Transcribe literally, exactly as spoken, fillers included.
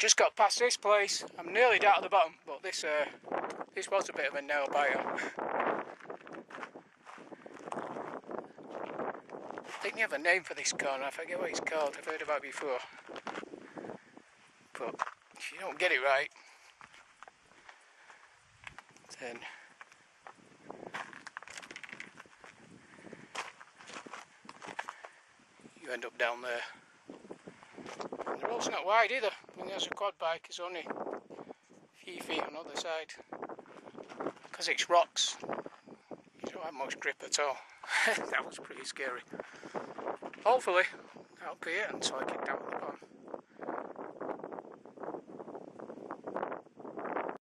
just got past this place. I'm nearly down at the bottom, but this uh, this was a bit of a nail biter. I think you have a name for this corner. I forget what it's called. I've heard about it before. But if you don't get it right, then you end up down there. And the road's not wide either. I mean, there's a quad bike, it's only a few feet on the other side. Because it's rocks, you don't have much grip at all. That was pretty scary. Hopefully, that'll be it until I get down